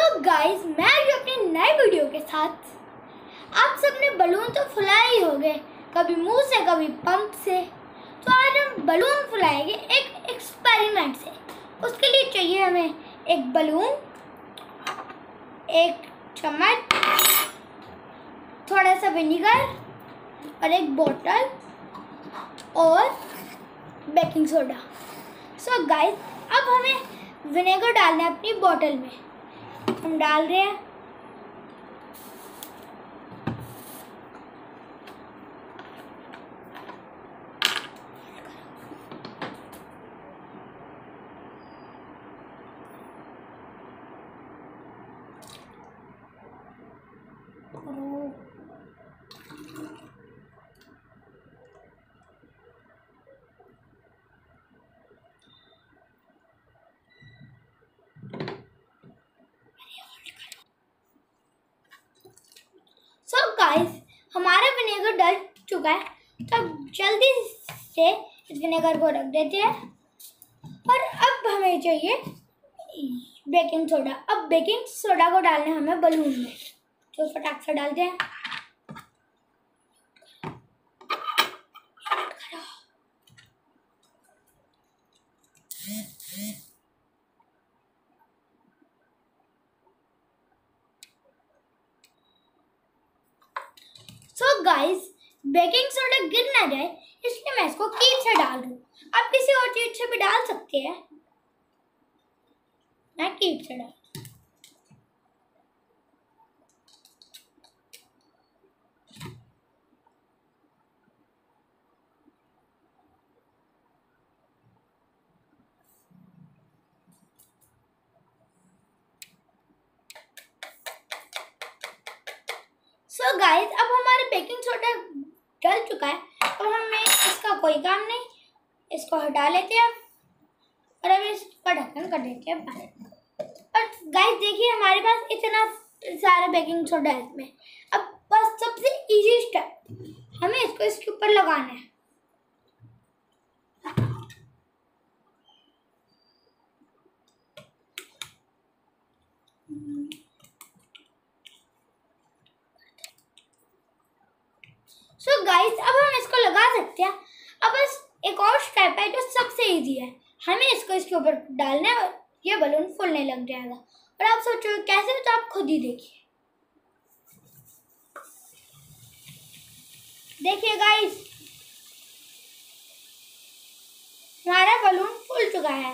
Guys मैं आज अपनी नए वीडियो के साथ आप सबने बलून तो फुलाए ही होंगे, कभी मुंह से कभी पंप से। तो आज हम बलून फुलाएंगे एक एक्सपेरिमेंट से। उसके लिए चाहिए हमें एक बलून, एक चम्मच, थोड़ा सा विनेगर और एक बोतल और बेकिंग सोडा। सो गाइस अब हमें विनेगर डालना है अपनी बोतल में। हम डाल रहे हैं। सो गाइस हमारा विनेगर डल चुका है, तो जल्दी से इस विनेगर को रख देते हैं। और अब हमें चाहिए बेकिंग सोडा। अब बेकिंग सोडा को डालना है हमें बलून में, तो फटाक से डालते हैं। सो गाइस बेकिंग सोडा गिर ना जाए इसलिए मैं इसको कीप से डाल रही हूँ। आप किसी और चीज से भी डाल सकते हैं, मैं कीप से डाल। सो गाइस अब हमारे बेकिंग सोडा डल चुका है। अब हमें इसका कोई काम नहीं, इसको हटा लेते हैं और अब इसका ढक्कन कर देते हैं बंद। और गाइस देखिए हमारे पास इतना सारा बेकिंग सोडा है इसमें। अब बस सबसे इजी स्टेप, हमें इसको इसके ऊपर लगाना है। सो गाइस अब हम इसको लगा सकते हैं। अब बस एक और स्टेप है जो सबसे इजी है, हमें इसको इसके ऊपर डालना है और ये बलून फूलने लग जाएगा। और आप सोचो कैसे, तो आप खुद ही देखिए। देखिए गाइस हमारा बलून फूल चुका है।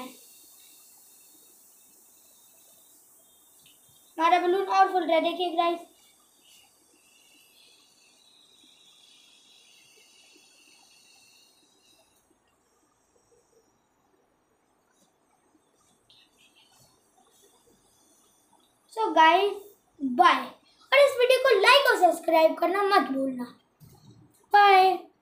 हमारा बलून और फूल रहा है, देखिए गाइस। सो गाइस बाय, और इस वीडियो को लाइक और सब्सक्राइब करना मत भूलना। बाय।